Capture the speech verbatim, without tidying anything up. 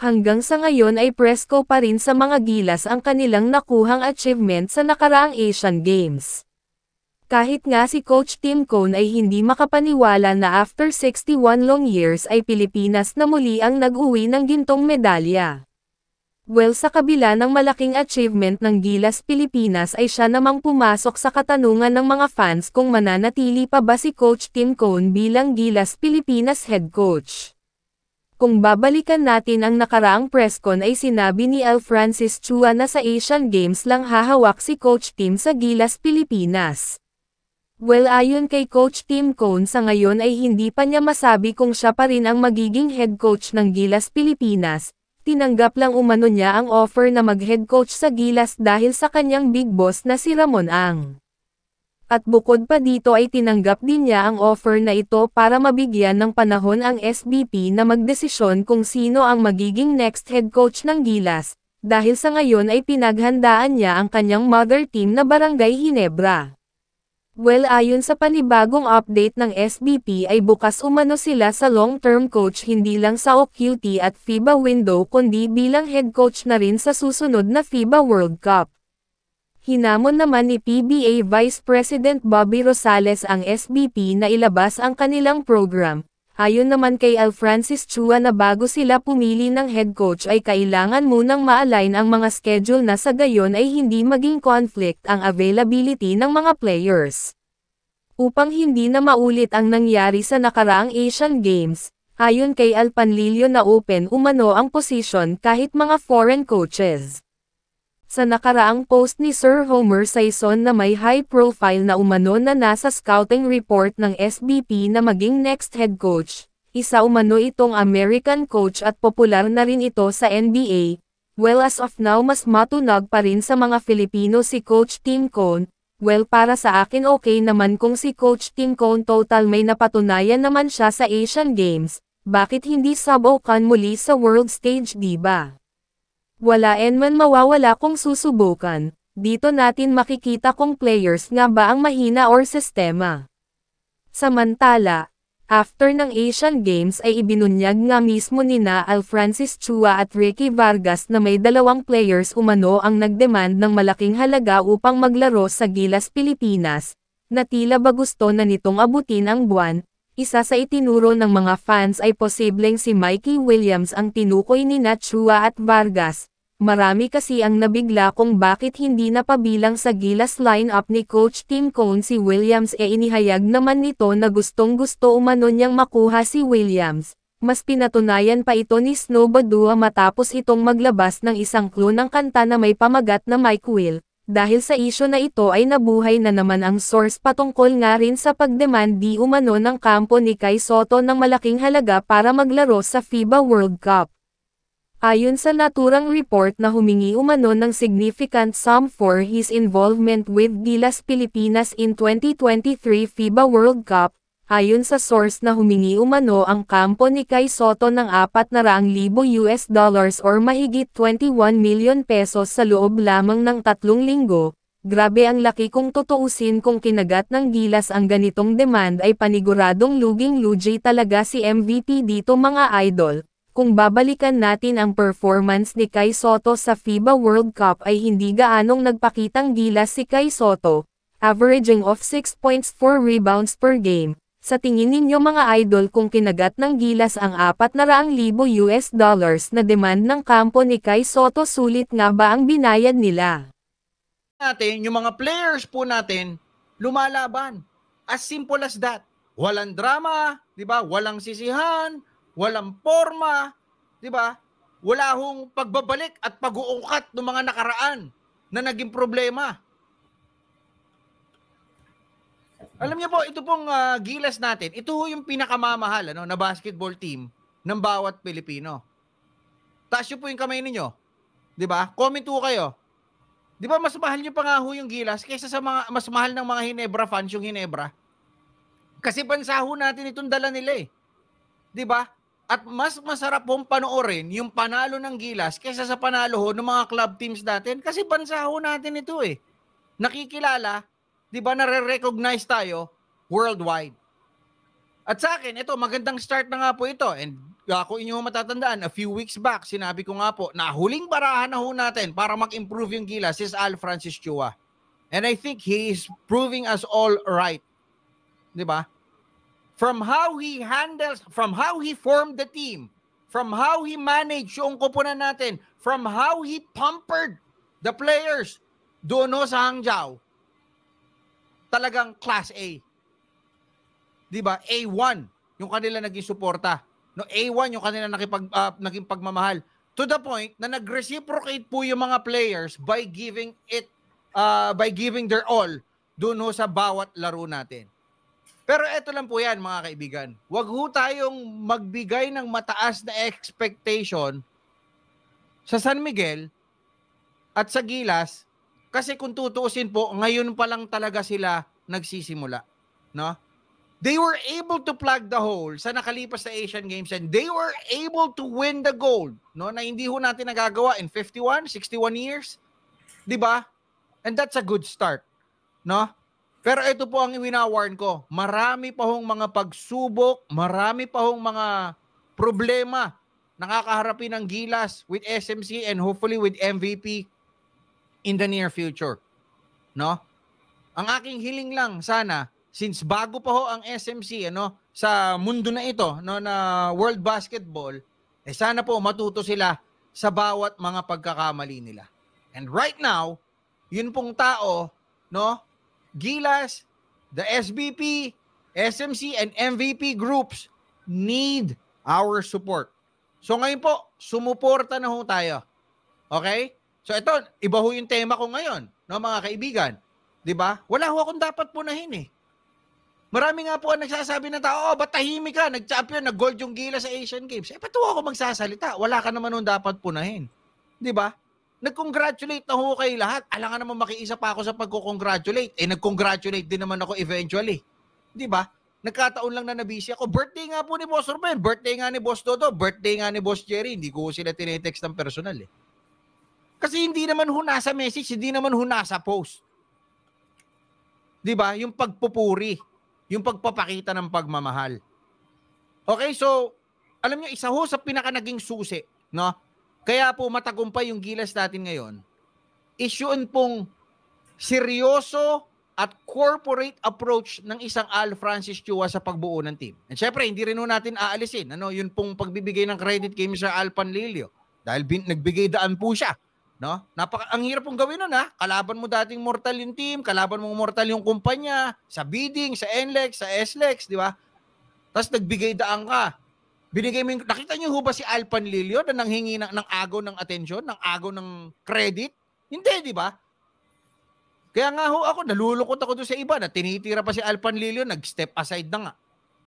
Hanggang sa ngayon ay presko pa rin sa mga Gilas ang kanilang nakuhang achievement sa nakaraang Asian Games. Kahit nga si Coach Tim Cone ay hindi makapaniwala na after sixty-one long years ay Pilipinas na muli ang nag-uwi ng gintong medalya. Well, sa kabila ng malaking achievement ng Gilas Pilipinas ay siya namang pumasok sa katanungan ng mga fans kung mananatili pa ba si Coach Tim Cone bilang Gilas Pilipinas head coach. Kung babalikan natin ang nakaraang presscon ay sinabi ni Al Francis Chua na sa Asian Games lang hahawak si Coach Tim sa Gilas Pilipinas. Well, ayon kay Coach Tim Cone sa ngayon ay hindi pa niya masabi kung siya pa rin ang magiging head coach ng Gilas Pilipinas, tinanggap lang umano niya ang offer na mag-head coach sa Gilas dahil sa kanyang big boss na si Ramon Ang. At bukod pa dito ay tinanggap din niya ang offer na ito para mabigyan ng panahon ang S B P na magdesisyon kung sino ang magiging next head coach ng Gilas, dahil sa ngayon ay pinaghandaan niya ang kanyang mother team na Barangay Ginebra. Well, ayon sa panibagong update ng S B P ay bukas umano sila sa long-term coach hindi lang sa O Q T at FIBA window kundi bilang head coach na rin sa susunod na FIBA World Cup. Hinamon naman ni P B A Vice President Bobby Rosales ang S B P na ilabas ang kanilang program. Ayon naman kay Al Francis Chua na bago sila pumili ng head coach ay kailangan munang ma-align ang mga schedule na sa gayon ay hindi maging conflict ang availability ng mga players. Upang hindi na maulit ang nangyari sa nakaraang Asian Games, ayon kay Al Panlilio na open umano ang position kahit mga foreign coaches. Sa nakaraang post ni Sir Homer Sison na may high profile na umano na nasa scouting report ng S B P na maging next head coach, isa umano itong American coach at popular na rin ito sa N B A, well as of now mas matunag pa rin sa mga Filipino si Coach Tim Cone. Well, para sa akin okay naman kung si Coach Tim Cone total may napatunayan naman siya sa Asian Games, bakit hindi subukan muli sa world stage diba? Wala enman mawawala kung susubukan, dito natin makikita kung players nga ba ang mahina or sistema. Samantala, after ng Asian Games ay ibinunyag nga mismo nina Al Francis Chua at Ricky Vargas na may dalawang players umano ang nagdemand ng malaking halaga upang maglaro sa Gilas Pilipinas, na tila ba gusto na nitong abutin ang buwan. Isa sa itinuro ng mga fans ay posibleng si Mikey Williams ang tinukoy ni Chua at Vargas. Marami kasi ang nabigla kung bakit hindi napabilang sa Gilas lineup ni Coach Tim Cone si Williams e inihayag naman nito na gustong gusto umano niyang makuha si Williams. Mas pinatunayan pa ito ni Snow Badua matapos itong maglabas ng isang clue ng kanta na may pamagat na Mike Will. Dahil sa isyo na ito ay nabuhay na naman ang source patungkol nga rin sa pagdemand di umano ng kampo ni Kai Sotto ng malaking halaga para maglaro sa FIBA World Cup. Ayon sa naturang report na humingi umano ng significant sum for his involvement with Gilas Pilipinas in twenty twenty-three FIBA World Cup, ayon sa source na humingi umano ang kampo ni Kai Sotto ng apat na raang libo U S dollars or mahigit twenty-one million pesos sa loob lamang ng tatlong linggo. Grabe ang laki kung tutuusin kung kinagat ng Gilas ang ganitong demand ay paniguradong luging-lugi talaga si M V P dito mga idol. Kung babalikan natin ang performance ni Kai Sotto sa FIBA World Cup ay hindi gaanong nagpakitang gilas si Kai Sotto, averaging of six point four rebounds per game. Sa tingin ninyo mga idol kung kinagat ng Gilas ang apat na raang libo U S dollars na demand ng kampo ni Kai Sotto sulit nga ba ang binayad nila? Natin, yung mga players po natin, lumalaban. As simple as that. Walang drama, di ba? Walang sisihan, walang forma, di ba? Wala hong pagbabalik at pag-uungkat ng mga nakaraan na naging problema. Alam niyo po, ito pong uh, Gilas natin, ito yung pinakamamahal ano, na basketball team ng bawat Pilipino. Taas nyo po yung kamay ninyo. Di ba? Comment po kayo. Di ba mas mahal nyo pa nga ho yung Gilas kaysa sa mga, mas mahal ng mga Ginebra fans yung Ginebra? Kasi bansa ho natin itong dala nila eh. Di ba? At mas masarap pong panoorin yung panalo ng Gilas kaysa sa panalo ho ng mga club teams natin kasi bansa ho natin ito eh. Nakikilala, di ba, nare-recognize tayo worldwide. At sa akin, ito, magandang start na nga po ito. And uh, kung inyo matatandaan, a few weeks back, sinabi ko nga po, na huling barahan na ho natin para mag-improve yung Gilas is Al Francis Chua. And I think he is proving us all right. Di ba? From how he handles, from how he formed the team, from how he managed yung koponan natin, from how he pampered the players doon ho sa Hangzhou, talagang class A. Di ba? A one yung kanila naging suporta. No, A one yung kanila nakipag, uh, naging pagmamahal. To the point na nag-reciprocate po yung mga players by giving it, uh, by giving their all doon ho sa bawat laro natin. Pero eto lang po yan, mga kaibigan. Huwag ho tayong magbigay ng mataas na expectation sa San Miguel at sa Gilas kasi kung tutuusin po, ngayon pa lang talaga sila nagsisimula. No? They were able to plug the hole sa nakalipas na Asian Games and they were able to win the gold, no? Na hindi ho natin nagagawa in fifty-one, sixty-one years. 'Di ba? And that's a good start, no? Pero ito po ang wina-warn ko. Marami pa hong mga pagsubok, marami pa hong mga problema nakakaharapin ng Gilas with S M C and hopefully with M V P in the near future, no? Ang aking hiling lang sana, since bago pa ho ang S M C ano sa mundo na ito no na World Basketball, eh sana po matuto sila sa bawat mga pagkakamali nila. And right now, yun pong tao, no, Gilas, the S B P, S M C and M V P groups need our support. So ngayon po, sumuporta na ho tayo. Okay? So ito, iba ho yung tema ko ngayon, no mga kaibigan. 'Di ba? Wala ho akong dapat punahin eh. Marami nga po ang nagsasabi ng tao, oh, ba't tahimik ka? Nag-champion, nag-gold yung Gilas sa Asian Games. Eh, ba't ako magsasalita? Wala ka naman nung dapat punahin. Di ba? Nag-congratulate na ho kayo lahat. Alam nga naman makiisa pa ako sa pagko-congratulate. Eh, nag-congratulate din naman ako eventually. Di ba? Nagkataon lang na nabisi ako. Birthday nga po ni Boss Ruben. Birthday nga ni Boss Dodo. Birthday nga ni Boss Jerry. Hindi ko sila tinetext ng personal eh. Kasi hindi naman ho nasa message, hindi naman ho nasa post. Di ba? Yung pagpupuri. Yung pagpapakita ng pagmamahal. Okay, so, alam nyo, isa ho sa pinaka naging susi, no? Kaya po matagumpay yung Gilas natin ngayon, is yun pong seryoso at corporate approach ng isang Al Francis Chua sa pagbuo ng team. And syempre, hindi rin ho natin aalisin, ano, yun pong pagbibigay ng credit kay Mister Al Panlilio. Dahil bin, nagbigay daan po siya. No? Napaka ang hirap pong gawin nun ha. Kalaban mo dating mortal yung team, kalaban mo mortal yung kumpanya, sa bidding, sa N L E X, sa S L E X, di ba? Tapos nagbigay daan ka. Binigay mo yung, nakita niyo ho ba si Al Panlilio na nanghingi ng, ng agaw ng atensyon, ng agaw ng credit? Hindi, di ba? Kaya nga ho ako, nalulungkot ako doon sa iba na tinitira pa si Al Panlilio, nag-step aside na nga.